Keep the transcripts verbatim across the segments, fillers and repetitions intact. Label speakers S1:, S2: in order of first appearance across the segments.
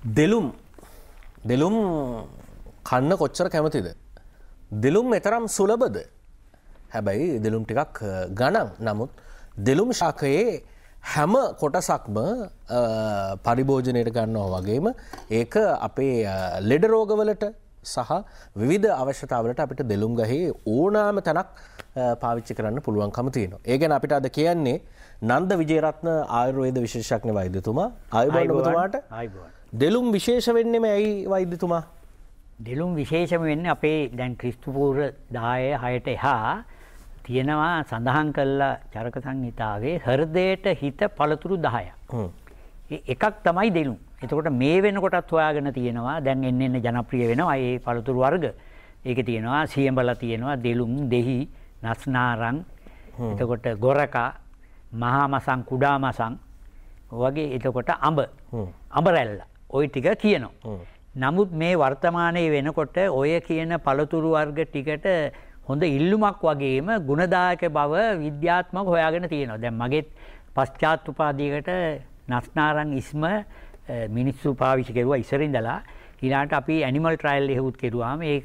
S1: දෙලුම් දෙලුම් කන්න කොච්චර කැමතිද? දෙලුම් මෙතරම් සුලබද? හැබැයි දෙලුම් ටිකක් ගණන්. නමුත් දෙලුම් ශාකයේ හැම කොටසක්ම පරිභෝජනයට ගන්නවා වගේම ඒක අපේ ලෙඩ රෝගවලට සහ විවිධ අවශ්‍යතාවලට අපිට දෙලුම් ගහේ ඕනෑම තැනක් පාවිච්චි කරන්න පුළුවන්කම තියෙනවා. ඒ ගැන අපිට අද කියන්නේ නන්ද විජේරත්න ආයුර්වේද විශේෂඥ වෛද්‍යතුමා. ආයුබෝවන් ඔබතුමාට.
S2: ආයුබෝවන්.
S1: දෙලුම් විශේෂ වෙන්නේම ඇයි වෛද්‍යතුමා?
S2: දෙලුම් විශේෂම වෙන්නේ අපේ දැන් ක්‍රිස්තු පූර්ව දහය හයට එහා තියෙනවා සඳහන් කළා චරක සංහිතාවේ හෘදයට හිත පළතුරු දහයක්. ඒ එකක් තමයි දෙලුම්. එතකොට මේ වෙනකොටත් හොයාගෙන තියෙනවා දැන් එන්න එන්න ජනප්‍රිය වෙනවා මේ පළතුරු වර්ග. ඒකේ තියෙනවා සියඹලා තියෙනවා දෙලුම්, දෙහි, නස්නාරං, එතකොට ගොරකා, මහා මසං, කුඩා මසං වගේ එතකොට අඹ, අඹරැල්ල. ওই ටික කියනවා. නමුත් මේ වර්තමානයේ වෙනකොට ඔය කියන පළතුරු වර්ග ටිකට හොඳ ඉල්ලුමක් වගේම ගුණදායක බව විද්‍යාත්මක හොයාගෙන තියෙනවා. දැන් මගේ පශ්චාත් උපාධියකට නස්නාරං ඉස්ම මිනිස්සු පාවිච්චි කරුවා ඉස්සර ඉඳලා. ඊළාට අපි ඇනිමල් ට්‍රයල් එකකුත් කෙරුවාම ඒක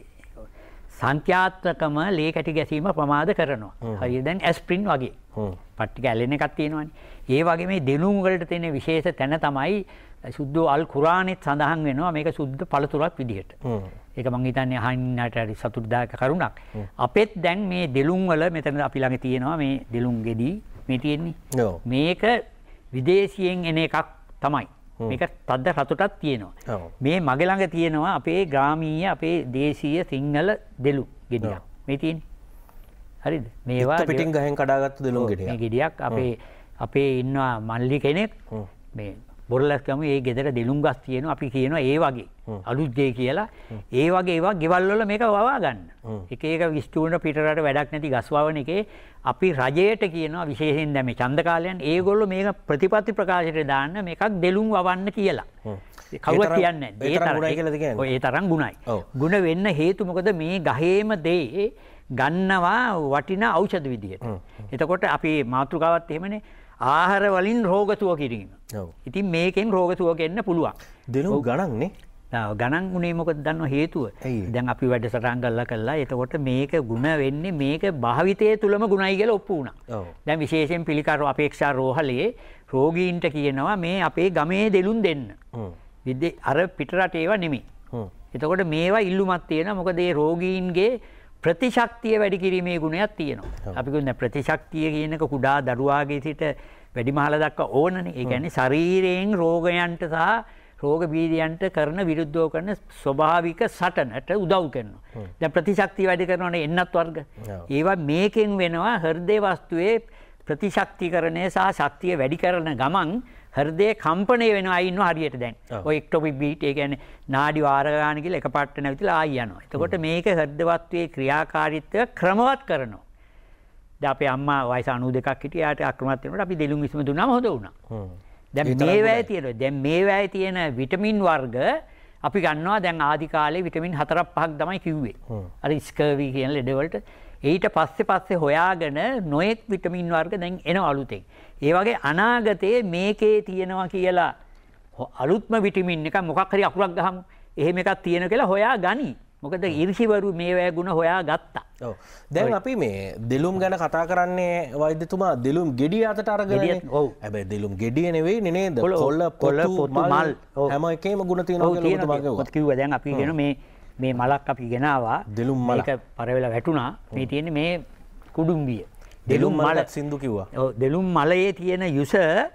S2: සංඛ්‍යාත්මකම ලේ කැටි ගැසීම ප්‍රමාද කරනවා. හරිය දැන් ඇස්ප්‍රින් වගේ. පට්ටික ඇලෙන එකක් තියෙනවානේ. ඒ වගේ මේ දෙලුම් වලට තියෙන විශේෂ තැන තමයි සුද්ධ අල් කුරානෙත් සඳහන් වෙනවා මේක සුද්ධ පළතුරක් විදිහට. ඒක මං හිතන්නේ අහින්නට හරි සතුටුදායක කරුණක්. අපෙත් දැන් මේ දෙලුම් වල මෙතන අපි ළඟ තියෙනවා මේ දෙලුම් ගෙඩි මේ තියෙන්නේ. මේක විදේශියෙන් එන එකක් තමයි. මේක තද්ද රතුටක් තියෙනවා. මේ මගේ ළඟ තියෙනවා අපේ ග්‍රාමීය අපේ දේශීය සිංහල දෙලු ගෙඩියක්. මේ තියෙන්නේ. හරිද? මේවා
S1: පිටින් ගහෙන් කඩාගත්තු දෙලුම් ගෙඩියක්.
S2: මේ ගෙඩියක් අපේ අපේ ඉන්නවා මල්ලි කෙනෙක් මේ බොරලස් ගම ඒ ගෙදර දෙලුම් ගස් තියෙනවා. අපි කියනවා ඒ වගේ අලුත් දෙය කියලා. ඒ වගේ ඒවා ගෙවල් වල මේක වවා ගන්න. එක එක විස්තුරන පිටරට වැඩක් නැති ගස් වවන එකේ අපි රජයට කියනවා විශේෂයෙන් දැන් මේ ඡන්ද කාලයන් ඒගොල්ලෝ මේක ප්‍රතිපත්ති ප්‍රකාශයට දාන්න මේකක් දෙලුම් වවන්න කියලා. කවුරුත් කියන්නේ නැහැ. ඒ තරම් ගුණයි කියලාද කියන්නේ? ඔය ඒ තරම් ගුණයි. ගුණ වෙන්න හේතු මොකද මේ ගහේම දේ ගන්නවා වටිනා ඖෂධ විදියට. එතකොට අපි මාතෘකාවත් එහෙමනේ ආහාර වලින් රෝග සුව කිරීම. ඉතින් මේකෙන් රෝග සුව ගන්න පුළුවන්.
S1: දෙලුම් ගණන් නේ.
S2: ආ ගණන් උනේ මොකද දන්නව හේතුව? දැන් අපි වැඩසටහන් කළා කළා. එතකොට මේක ಗುಣ වෙන්නේ මේක භාවිතයේ තුලම ගුණයි කියලා ඔප්පු වුණා. දැන් විශේෂයෙන් පිළිකර අපේක්ෂා රෝහලේ රෝගීන්ට කියනවා මේ අපේ ගමේ දෙලුම් දෙන්න. විද්‍ය අර පිටරට ඒවා නෙමෙයි. එතකොට මේවා ඉල්ලුමක් තියෙනවා. මොකද මේ රෝගීන්ගේ ප්‍රතිශක්තිය වැඩි කිරීමේ ගුණයක් තියෙනවා. අපි කියන්නේ ප්‍රතිශක්තිය කියන එක කුඩා දරුවාගේ සිට වැඩිමහල දක්වා ඕනනේ. ඒ කියන්නේ ශරීරයෙන් රෝගයන්ට සහ රෝග බීජයන්ට කරන විරුද්ධව කරන ස්වභාවික සටනට උදව් කරනවා. දැන් ප්‍රතිශක්තිය වැඩි කරනවානේ එන්නත් වර්ග. ඒවා මේකෙන් වෙනවා හෘද වස්තුවේ ප්‍රතිශක්තිකරණය සහ ශක්තිය වැඩි කරන ගමන් හෘදයේ කම්පණය වෙනවා ඉන්නවා හරියට දැන්. ඔය එක්ටොපික් බීට් ඒ කියන්නේ නාඩි වාර ගන්න කියලා එකපාරට නැවතිලා ආයි යනවා. එතකොට මේක හෘද වස්තුවේ ක්‍රියාකාරීත්වය ක්‍රමවත් කරනවා. දැන් අපේ අම්මා වයස අනූ දෙකක් හිටියාට අක්‍රමවත් වෙනකොට අපි දෙලුම් ඉස්ම දුන්නාම හොඳ වුණා. දැන් මේ වැය තියෙනවා. දැන් මේ වැය තියෙන විටමින් වර්ග අපි ගන්නවා දැන් ආදි කාලේ විටමින් හතරක් පහක් තමයි කිව්වේ. අර ස්කර්වි කියන ලෙඩ වලට ඊට පස්සේ පස්සේ හොයාගෙන නොයෙක් විටමින් වර්ග දැන් එනවා අලුතෙන්. ඒ වගේ අනාගතයේ මේකේ තියෙනවා කියලා අලුත්ම විටමින් එක මොකක් හරි අකුරක් ගහමු. එහෙම එකක් තියෙන කියලා හොයා ගනි. මොකද ඊර්ෂිවරු මේ වේ ගුණ හොයා ගත්තා. ඔව්. දැන් අපි මේ දෙලුම් ගැන කතා කරන්නේ වෛද්‍යතුමා දෙලුම් ගෙඩිය අතට අරගෙන. ඔව්. හැබැයි දෙලුම් ගෙඩිය නෙවෙයි නේද? කොළ පොතු මල් හැම එකේම ගුණ තියෙනවා කියලා ඔබතුමා කිව්වා. ඔත් කිව්වා දැන් අපි කියන මේ මේ මලක් අපි ගෙනාවා. දෙලුම් මල. මේක පරවෙලා වැටුණා. මේ තියෙන්නේ මේ කුඩුම්බිය. දෙලුම් මල සින්දු කිව්වා. ඔව් දෙලුම් මලයේ තියෙන යුස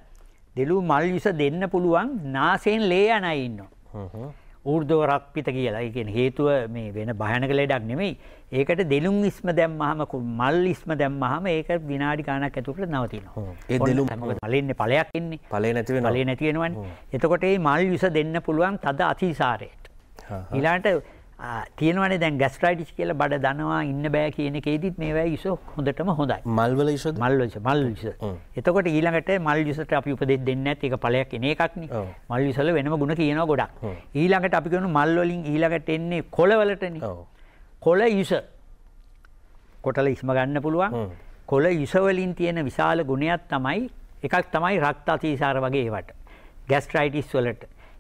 S2: දෙලුම් මල් යුස දෙන්න පුළුවන් නාසයෙන් ලේ යන අය ඉන්නවා. ඌර්ධව රක්පිත කියලා. ඒ කියන්නේ හේතුව මේ වෙන භයානක ලෙඩක් නෙමෙයි. ඒකට දෙලුම් ඉස්ම දැම්මහම මල් ඉස්ම දැම්මහම ඒක විනාඩි ගාණක් ඇතුළත නවතිනවා. ඒ දෙලුම් මොකද මලෙන්නේ ඵලයක් ඉන්නේ. ඵලේ නැති වෙනවා. ඵලේ නැති වෙනවනේ. එතකොට මේ මල් යුස දෙන්න පුළුවන් තද අතිසාරයට. ඊළඟට තියෙනවනේ දැන් ગેස්ට්‍රයිටිස් කියලා බඩ දනවා ඉන්න බෑ කියන එකේදීත් මේ වගේ යුස හොඳටම හොඳයි. මල් වල යුසද? මල් වල මල් යුස. එතකොට ඊළඟට මල් යුසට අපි උපදෙස් දෙන්නේ නැත්. ඒක ඵලයක් එන එකක් නේ. මල් යුස වල වෙනම ಗುಣ කියනවා ගොඩක්. ඊළඟට අපි කියනවා මල් වලින් ඊළඟට එන්නේ කොළ වලටනේ. කොළ යුස. කොටල ඉස්ම ගන්න පුළුවන්. කොළ යුස වලින් තියෙන විශාල ගුණයක් තමයි එකක් තමයි රක්ත අතිසාර වගේ ඒවට. ગેස්ට්‍රයිටිස් වලට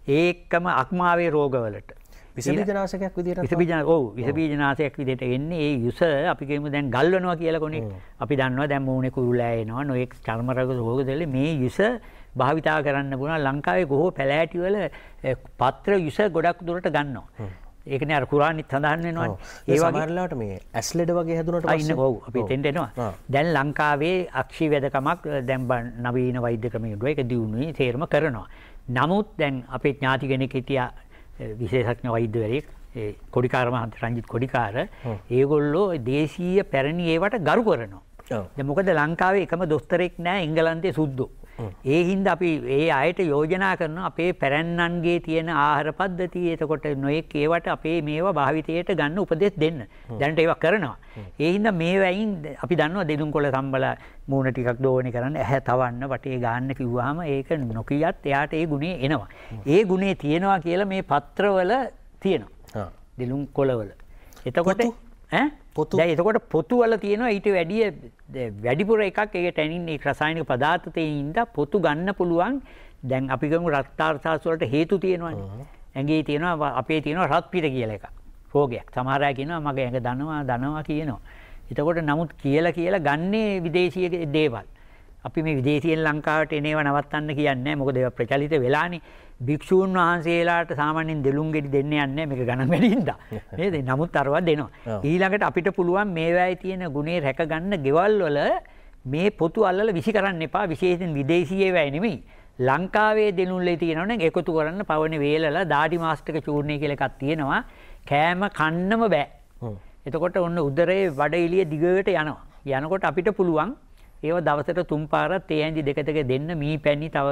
S2: ඒකම අක්මාවේ රෝගවලට.
S1: විස බීජනාශකයක් විදිහට
S2: විස බීජ ඔව් විස බීජනාශකයක් විදිහට එන්නේ ඒ යුස අපි කියමු දැන් ගල්වනවා කියලා කොනේ. අපි දන්නවා දැන් මූණේ කුරුලෑ එනවා නොඑක් චර්ම රෝග දෙල මේ යුස භාවිතා කරන්න පුළුවන්. ලංකාවේ ගොහෝ පැලෑටි වල පත්‍ර යුස ගොඩක් දුරට ගන්නවා. ඒකනේ අර කුරානිත් සඳහන් වෙනවනේ.
S1: ඒ වගේ සමහරලාට මේ ඇස් ලෙඩ වගේ හැදුනට
S2: පස්සේ ඔව් අපි එතෙන්ට එනවා. දැන් ලංකාවේ අක්ෂි වැදකමක් දැන් නවීන වෛද්‍ය ක්‍රමයකට ඒක දියුණුවේ තේරම කරනවා. නමුත් දැන් අපේ ඥාති කෙනෙක් හිටියා විශේෂඥ වෛද්‍යවරයෙක් ඒ කොඩිකාර මහත් රංජිත් කොඩිකාර ඒගොල්ලෝ දේශීය පැරණි ඒවට ගරු කරනවා. දැන් මොකද ලංකාවේ එකම දොස්තරෙක් නැහැ එංගලන්තේ සුද්දෝ. ඒ හින්දා අපි ඒ අයට යෝජනා කරනවා අපේ පැරැන්නන්ගේ තියෙන ආහාර පද්ධතිය එතකොට නොයෙක් ඒවට අපේ මේවා භාවිතයට ගන්න උපදෙස් දෙන්න. දැනට ඒවා කරනවා. ඒ හින්දා මේවයින් අපි දන්නවා දෙදුම් කොළ සම්බල මූණ ටිකක් දෝවණි කරන්න ඇහැ තවන්න වටේ ගන්න කිව්වහම ඒක නොකියත් එයාට ඒ ගුණේ එනවා. ඒ ගුණේ තියෙනවා කියලා මේ පත්‍රවල තියෙනවා. දෙදුම් කොළවල. එතකොට ඈ දැන් එතකොට පොතු වල තියෙනවා ඊට වැඩිය වැඩිපුර එකක් ඒ ටැනින් ඒ රසායනික පදාර්ථ තේින්ද පොතු ගන්න පුළුවන්. දැන් අපි ගමු රක්තාර්ථාස වලට හේතු තියෙනවානේ. ඇඟේ තියෙනවා අපේ තියෙනවා රත් පිට කියලා එකක්. රෝගයක්. සමහර අය කියනවා මගේ ඇඟ දනවා දනවා කියනවා. එතකොට නමුත් කියලා කියලා ගන්නේ විදේශීය දේවල්. අපි මේ විදේශීයෙන් ලංකාවට එනේව නවත්තන්න කියන්නේ නැහැ. මොකද ඒවා ප්‍රචලිත වෙලානේ. භික්ෂූන් වහන්සේලාට සාමාන්‍යයෙන් දෙලුම් ගෙඩි දෙන්න යන්නේ මේක ගණන් වැඩි හින්දා. නේද? නමුත් අරවා දෙනවා. ඊළඟට අපිට පුළුවන් මේවායේ තියෙන ගුණේ රැක ගන්න ගෙවල් වල මේ පොතු අල්ලලා විසි කරන්න එපා. විශේෂයෙන් විදේශීය ඒවා නෙමෙයි. ලංකාවේ දෙනුල්ලේ තියෙනවනේ එකතු කරන්න පවනේ වේලලා දාඩි මාස්ටර් චූර්ණය කියලා එකක් තියෙනවා. කෑම කන්නම බෑ. එතකොට ඔන්න උදරේ බඩ එළිය දිගට යනවා. යනකොට අපිට පුළුවන් ඒව දවසට තුන් පාරක් තේ ඇඳි දෙක දෙක දෙන්න මී පැණි තව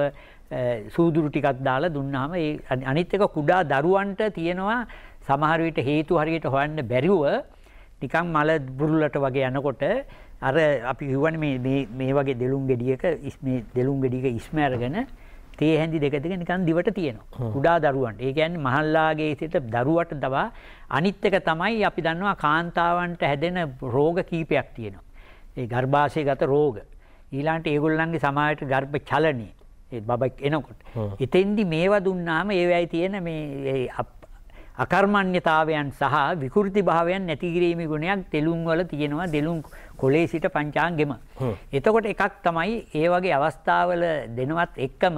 S2: සූදුරු ටිකක් දාලා දුන්නාම ඒ අනිත් එක කුඩා දරුවන්ට තියෙනවා සමහර විට හේතු හරියට හොයන්න බැරිව නිකන් මල බුරුලට වගේ යනකොට අර අපි කියවනේ මේ මේ මේ වගේ දෙලුම් ගෙඩියක මේ දෙලුම් ගෙඩියක ඉස්ම අරගෙන තේ හැඳි දෙක දෙක නිකන් දිවට තියෙනවා කුඩා දරුවන්ට. ඒ කියන්නේ මහල්ලාගේ සිට දරුවට දවා අනිත් එක තමයි අපි දන්නවා කාන්තාවන්ට හැදෙන රෝග කීපයක් තියෙනවා. ඒ ගර්භාෂයගත රෝග. ඊළඟට ඒගොල්ලන්ගේ සමාජයට ගර්භ චලනය ඒ බබෙක් එනකොට. එතෙන්දි මේවා දුන්නාම ඒවයි තියෙන මේ අකර්මණ්‍යතාවයන් සහ විකෘති භාවයන් නැති කිරීමේ ගුණයක් දෙලුම් වල තියෙනවා. දෙලුම් කොලේ සිට පංචාංගෙම. එතකොට එකක් තමයි ඒ වගේ අවස්ථාවල දෙනවත් එක්කම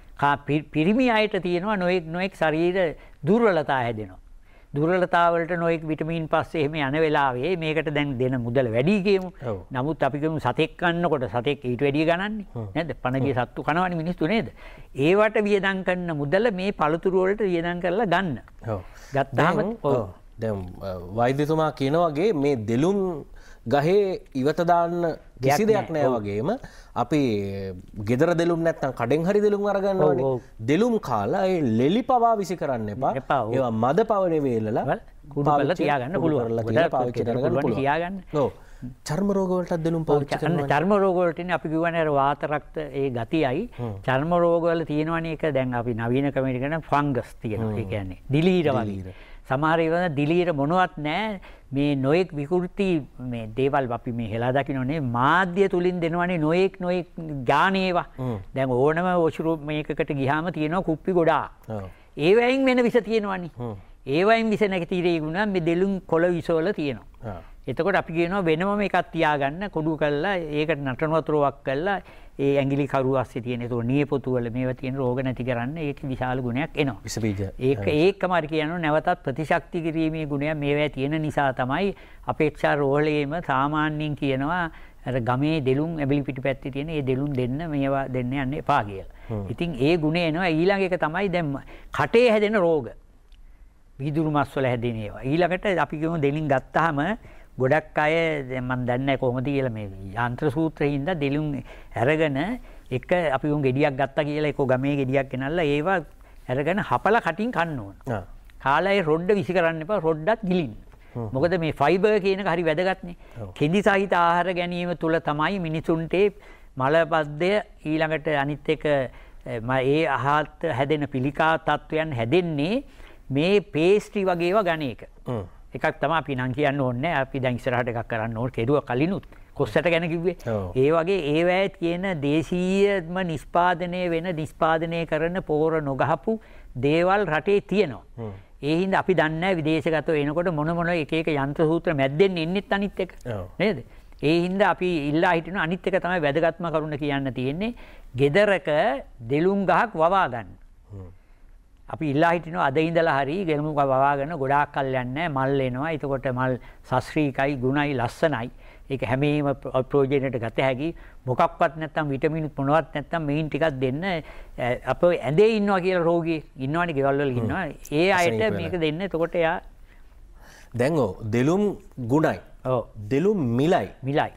S2: පිරිමි අයට තියෙනවා නොඑක් නොඑක් ශරීර දුර්වලතා හැදෙනවා. දුර්වලතාවලට නොඑක් විටමින් පස්සේ එහෙම යන වෙලාවේ මේකට දැන් දෙන මුදල වැඩි කියමු. නමුත් අපි කියමු සතෙක් කන්නකොට සතෙක් ඊට වැඩිය ගණන්නේ. නේද? පණගේ සත්තු කනවනේ මිනිස්සු නේද? ඒවට වියදම් කරන මුදල මේ පළතුරු වලට වියදම් කරලා ගන්න. ඔව්. ගත්තාම ඔව්.
S1: දැන් වෛද්‍යතුමා කියන වගේ මේ දෙලුම් ගහේ ඉවත දාන්න කිසි දෙයක් නෑ වගේම අපි ගෙදර දෙලුම් නැත්තම් කඩෙන් හරි දෙලුම් අරගන්නවනේ. දෙලුම් කාලා ඒ ලෙලි පවා විසි කරන්න එපා. ඒවා මද පවනේ වේලලා
S2: කුඩු කරලා තියාගන්න පුළුවන්.
S1: ගොඩක් පාවිච්චි කරගන්න පුළුවන්.
S2: තියාගන්න.
S1: ඔව්. චර්ම රෝග වලට දෙලුම් පාවිච්චි කරනවා.
S2: චර්ම රෝග වලට ඉන්නේ අපි කියවනේ අර වාත රක්ත ඒ ගතියයි. චර්ම රෝග වල තියෙනවනේ ඒක දැන් අපි නවීන ක්‍රමයකට කියන ෆංගස් තියෙනවා. ඒ කියන්නේ දිලීර වගේ. සමහර ඒවා දිලීර මොනවත් නැහැ. මේ නොඑක් විකෘති මේ දේවල් අපි මේ හෙලා දකින්නනේ මාධ්‍ය තුලින් දෙනවනේ නොඑක් නොඑක් ඥානේවා. දැන් ඕනම ඔෂුරු මේකකට ගියාම තියෙනවා කුප්පි ගොඩාක්. ඒ වයින් වෙන විස තියෙනවනේ. ඒ වයින් විස නැගිටිරේ ගුණා මේ දෙලුම් කොළ විස වල තියෙනවා. එතකොට අපි කියනවා වෙනම එකක් තියාගන්න කොඩු කරලා ඒකට නටන වතුරක් කරලා ඒ ඇඟිලි කරු ASCII තියෙන ඒතකොට නියපොතු වල මේවා තියෙන රෝග නැති කරන්න ඒක විශාල ගුණයක් එනවා.
S1: විස බීජ.
S2: ඒක ඒකම හරි කියනවා නැවතත් ප්‍රතිශක්ති කිරීමේ ගුණය මේවා තියෙන නිසා තමයි අපේක්ෂා රෝහලේම සාමාන්‍යයෙන් කියනවා අර ගමේ දෙලුම් ඇබිලි පිටිපැත්තේ තියෙන ඒ දෙලුම් දෙන්න මේවා දෙන්න යන්න එපා කියලා. ඉතින් ඒ ගුණය එනවා ඊළඟ එක තමයි දැන් කටේ හැදෙන රෝග. වීදුරු මස් වල හැදෙන ඒවා. ඊළඟට අපි කියමු දෙලින් ගත්තාම ගොඩක් අය මම දන්නේ නැහැ කොහොමද කියලා මේ යාන්ත්‍ර සූත්‍රයේ ඉඳලා දෙලුම් අරගෙන එක අපි උන් ගෙඩියක් ගත්තා කියලා ඒක ගමේ ගෙඩියක් ගෙනල්ලා ඒවා අරගෙන හපලා කටින් කන්න ඕන. කාලා ඒ රොඩ්ඩ විසි කරන්න එපා රොඩ්ඩත් ගිලින්න. මොකද මේ ෆයිබර් කියන එක හරි වැදගත්නේ. කෙඳි සහිත ආහාර ගැනීම තුල තමයි මිනිසුන්ට මලබද්ධය ඊළඟට අනිත් එක ඒ ආහාරත් හැදෙන පිළිකා තත්වයන් හැදෙන්නේ මේ පේස්ට්‍රි වගේ ඒවා ගන්න එක. එකක් තමයි අපි නම් කියන්න ඕනේ අපි දැන් ඉස්සරහට එකක් කරන්න ඕන කෙරුවා කලිනුත් කොස්සට ගැන කිව්වේ. ඒ වගේ ඒවැයත් කියන දේශීයම නිෂ්පාදනය වෙන නිෂ්පාදනය කරන පෝර නොගහපු දේවල් රටේ තියෙනවා. ඒ හින්දා අපි දන්නේ නැහැ විදේශගතව එනකොට මොන මොන එක එක යන්ත්‍ර සූත්‍ර මැද්දෙන් ඉන්නෙත් අනිත් එක. නේද? ඒ හින්දා අපි ඉල්ලා හිටිනවා අනිත් එක තමයි වැදගත්ම කරුණ කියන්න තියෙන්නේ. ගෙදරක දෙලුම් ගහක් වවා ගන්න. අපි ඉල්ලා හිටිනවා අද ඉඳලා හරි ගෙලුම් ගහ වවාගෙන ගොඩාක් කල් යන්නේ මල් එනවා. එතකොට මල් සස්ත්‍රීකයි ගුණයි ලස්සනයි. ඒක හැමීම ප්‍රයෝජනයට ගත හැකි. මොකක්වත් නැත්තම් විටමින් මොනවත් නැත්තම් මේන් ටිකක් දෙන්න අප ඇඳේ ඉන්නවා කියලා රෝගී ඉන්නවනේ ගෙවල් වල ඉන්නවා. ඒ අයට මේක දෙන්න. එතකොට එයා
S1: දැන් ඔව් දෙලුම් ගුණයි. ඔව් දෙලුම් මිලයි.
S2: මිලයි.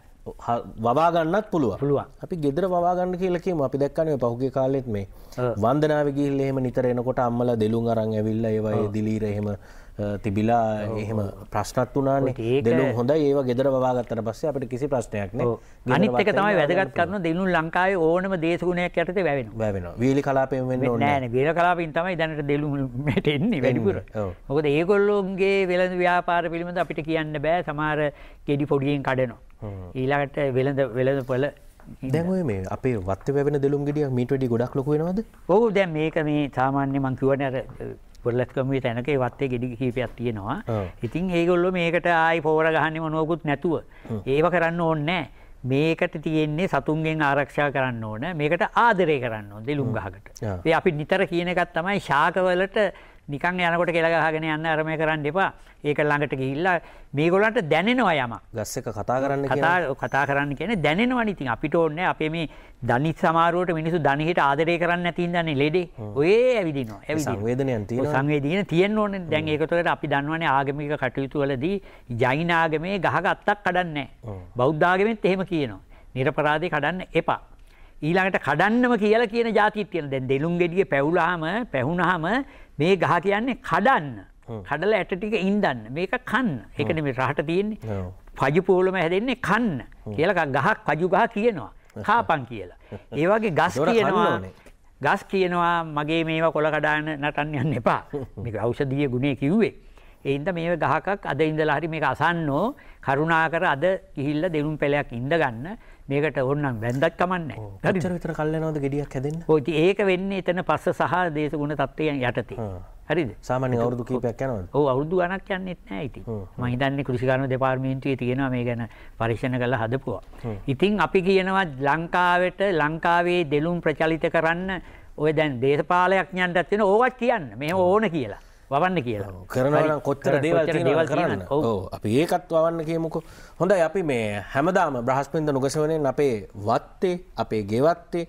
S1: වවා ගන්නත් පුළුවන්.
S2: පුළුවන්.
S1: අපි ගෙදර වවා ගන්න කියලා කියමු. අපි දැක්කනේ පහුගිය කාලෙත් මේ වන්දනාවේ ගිහිල්ලා එහෙම නිතර එනකොට අම්මලා දෙලුම් අරන් ඇවිල්ලා ඒවා ඒ දිලීර එහෙම තිබිලා එහෙම ප්‍රශ්නත් වුණානේ. දෙලුම් හොඳයි ඒවා ගෙදර වවා ගත්තට පස්සේ අපිට කිසි ප්‍රශ්නයක් නෑ.
S2: අනිත් එක තමයි වැදගත් කරන දෙලුම් ලංකාවේ ඕනම දේශගුණයක් යටතේ වැවෙනවා.
S1: වැවෙනවා. වීලි කලාපයෙන් වෙන්න ඕනේ
S2: නෑ නේ. වීලි කලාපයෙන් තමයි දැනට දෙලුම් මෙහෙට එන්නේ වැඩිපුර. මොකද ඒගොල්ලෝගේ වෙළඳ ව්‍යාපාර පිළිබඳ අපිට කියන්න බෑ. සමහර ගෙඩි පොඩියෙන් කඩනවා. ඊළඟට වෙළඳ වෙළඳපොළ
S1: දැන් ඔය මේ අපේ වත්තේ වැවෙන දෙලුම් ගෙඩියක් මීට වැඩි ගොඩක් ලොකු වෙනවද?
S2: ඔව් දැන් මේක මේ සාමාන්‍ය මං කියවනේ අර පොල්ලත්කමුවේ තැනක ඒ වත්තේ ගෙඩි කීපයක් තියෙනවා. ඉතින් ඒගොල්ලෝ මේකට ආයි පෝර ගහන්නේ මොනවකුත් නැතුව ඒව කරන්න ඕනේ නැහැ. මේකට තියෙන්නේ සතුන්ගෙන් ආරක්ෂා කරන්න ඕන. මේකට ආදරය කරන්න ඕන දෙලුම් ගහකට. ඒ අපි නිතර කියන එකක් තමයි ශාකවලට නිකන් යනකොට කෙල ගහගෙන යන්න අර මේ කරන්න එපා. ඒක ළඟට ගිහිල්ලා මේගොල්ලන්ට දැනෙනවා යමක්.
S1: ගස් එක කතා කරන්න
S2: කියන්නේ කතා කරන්න කියන්නේ දැනෙනවනේ. ඉතින් අපිට ඕනේ අපේ මේ දනිත් සමාරුවට මිනිස්සු දනිහිට ආදරය කරන්න නැති ඉඳන්නේ ලෙඩේ. ඔය ඇවිදිනවා. ඇවිදිනවා.
S1: සංවේදනයන් තියෙනවා.
S2: සංවේදීන තියෙන්න ඕනේ. දැන් ඒකතොලට අපි දන්නවනේ ආගමික කටයුතු වලදී ජෛන ආගමේ ගහක අත්තක් කඩන්නේ නැහැ. බෞද්ධ ආගමෙත් එහෙම කියනවා. නිර්පරාදේ කඩන්න එපා. ඊළඟට කඩන්නම කියලා කියන જાතියක් තියෙනවා. දැන් දෙලුම් ගෙඩිය පැවුලාම පැහුනහම මේ ගහ කියන්නේ කඩන්න. කඩලා ඇට ටික ඉන්දන්න. මේක කන්න. ඒක නෙමෙයි රහට තියෙන්නේ. පජු පොළොම හැදෙන්නේ කන්න. කියලා ගහක් පජු ගහ කියනවා. කාපන් කියලා. ඒ වගේ ගස් කියනවා. ගස් කියනවා මගේ මේවා කොළ කඩාන නටන්න යන්න එපා. මේක ඖෂධීය ගුණේ කිව්වේ. ඒ හින්දා මේව ගහකක් අද ඉඳලා හරි මේක අසන්නෝ කරුණාකර අද ගිහිල්ලා දෙලුම් පෙළයක් ඉඳ ගන්න. මේකට ඕනනම් වැන්දක් කමන්නේ නැහැ.
S1: කොච්චර විතර කල් යනවද ගෙඩියක් හැදෙන්න?
S2: ඔය ඉතින් ඒක වෙන්නේ එතන පස්ස සහ දේශගුණ තත්ත්වයන් යටතේ. හරිද?
S1: සාමාන්‍යයෙන් අවුරුදු කීපයක් යනවද?
S2: ඔව් අවුරුදු ගණක් යන්නෙත් නැහැ ඉතින්. මම හිතන්නේ කෘෂිකර්ම දෙපාර්තමේන්තුවේ තියෙනවා මේ ගැන පරීක්ෂණ කරලා හදපුවා. ඉතින් අපි කියනවා ලංකාවට ලංකාවේ දෙලුම් ප්‍රචලිත කරන්න ඔය දැන් දේශපාලනඥයන්ටත් වෙන ඕවත් කියන්න. මෙහෙම ඕන කියලා. වවන්න කියලා.
S1: කරනවා නම් කොච්චර දේවල් තියෙනවද කරන්න. ඔව් අපි ඒකත් වවන්න කියමුකෝ. හොඳයි අපි මේ හැමදාම බ්‍රහස්පතින්දා නුගසවණෙන් අපේ වත්තේ අපේ ගෙවත්තේ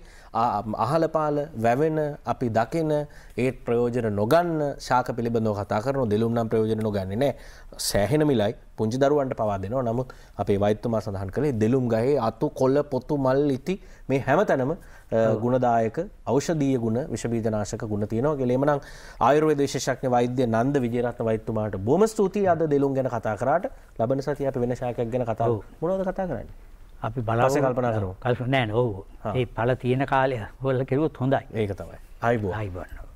S1: අහල පාල වැවෙන අපි දකින ඒත් ප්‍රයෝජන නොගන්න ශාක පිළිබඳව කතා කරනවා. දෙලුම් නම් ප්‍රයෝජන නොගන්නේ නැහැ. සෑහෙන මිලයි පුංචි දරුවන්ට පවා දෙනවා. නමුත් අපේ වෛද්‍යතුමා සඳහන් කළේ දෙලුම් ගහේ අතු කොළ පොතු මල් ඉති මේ හැමතැනම ගුණදායක ඖෂධීය ගුණ විෂ බීජනාශක ගුණ තියෙනවා කියලා. එමනම් ආයුර්වේද විශේෂඥ වෛද්‍ය නන්ද විජේරත්න වෛද්‍යතුමාට බොහොම ස්තුතියි අද දෙලුම් ගැන කතා කරාට. ලබන සතියේ අපි වෙන ශාකයක් ගැන කතා මොනවද කතා කරන්නේ? අපි බලමු කල්පනා කරමු. කල්පනා නෑ නෝ. ඒ ඵල තියෙන කාලය වල කෙරුවොත් හොඳයි. ඒක තමයි. ආයිබෝ.
S2: ආයිබෝ.